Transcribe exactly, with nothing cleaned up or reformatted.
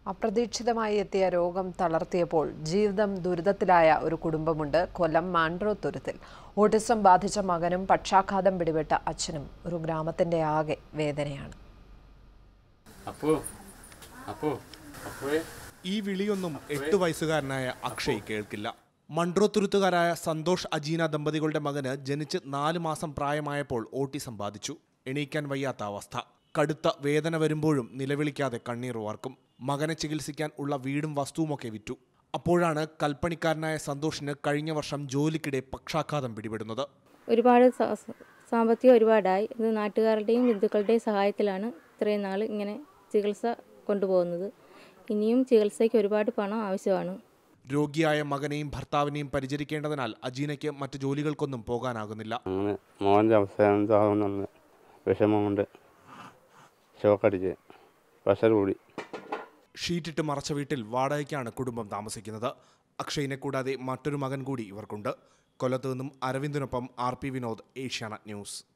അപ്രതീക്ഷിതമായി എത്തിയ രോഗം തളർത്തിയപ്പോൾ ജീവിതം ദുരിതത്തിലായ ഒരു കുടുംബമുണ്ട്. കൊല്ലം മാൻഡ്രോത്തുരുത്തിൽ ഓട്ടിസം ബാധിച്ച മകനും പക്ഷാഘാതം പിടിപെട്ട അച്ഛനും ഒരു ഗ്രാമത്തിന്റെ ആകെ വേദനയാണ്. ഈ വിളിയൊന്നും എട്ടു വയസ്സുകാരനായ അക്ഷയ് കേൾക്കില്ല. മൺട്രോത്തുരുത്തുകാരായ സന്തോഷ് അജീന ദമ്പതികളുടെ മകന് ജനിച്ച് നാല് മാസം പ്രായമായപ്പോൾ ഓട്ടിസം ബാധിച്ചു. എണീക്കാൻ വയ്യാത്ത അവസ്ഥ. കടുത്ത വേദന വരുമ്പോഴും നിലവിളിക്കാതെ കണ്ണീർ വാർക്കും. മകനെ ചികിത്സിക്കാൻ ഉള്ള വീടും വസ്തുവുമൊക്കെ വിറ്റു. അപ്പോഴാണ് കൽപ്പണിക്കാരനായ സന്തോഷിന് കഴിഞ്ഞ വർഷം ജോലിക്കിടെ പക്ഷാഘാതം പിടിപെടുന്നത്. ഒരുപാട് സാമ്പത്തികം ഒരുപാടായി. ഇത് നാട്ടുകാരുടെയും ബന്ധുക്കളുടെയും സഹായത്തിലാണ് ഇത്രയും നാൾ ഇങ്ങനെ ചികിത്സ കൊണ്ടുപോകുന്നത്. ഇനിയും ചികിത്സയ്ക്ക് ഒരുപാട് പണം ആവശ്യമാണ്. രോഗിയായ മകനെയും ഭർത്താവിനെയും പരിചരിക്കേണ്ടതിനാൽ അജീനയ്ക്ക് മറ്റു ജോലികൾക്കൊന്നും പോകാനാകുന്നില്ല. അങ്ങനെ മോൻ്റെ അവസ്ഥ വിഷമമുണ്ട്. ഷോക്കടിച്ച് പ്രഷർ കൂടി. ഷീറ്റിട്ട് മറച്ച വീട്ടിൽ വാടകയ്ക്കാണ് കുടുംബം താമസിക്കുന്നത്. അക്ഷയിനെ കൂടാതെ മറ്റൊരു മകൻ കൂടി ഇവർക്കുണ്ട്. കൊല്ലത്ത് നിന്നും അരവിന്ദിനൊപ്പം R P Vinod, Asianet news.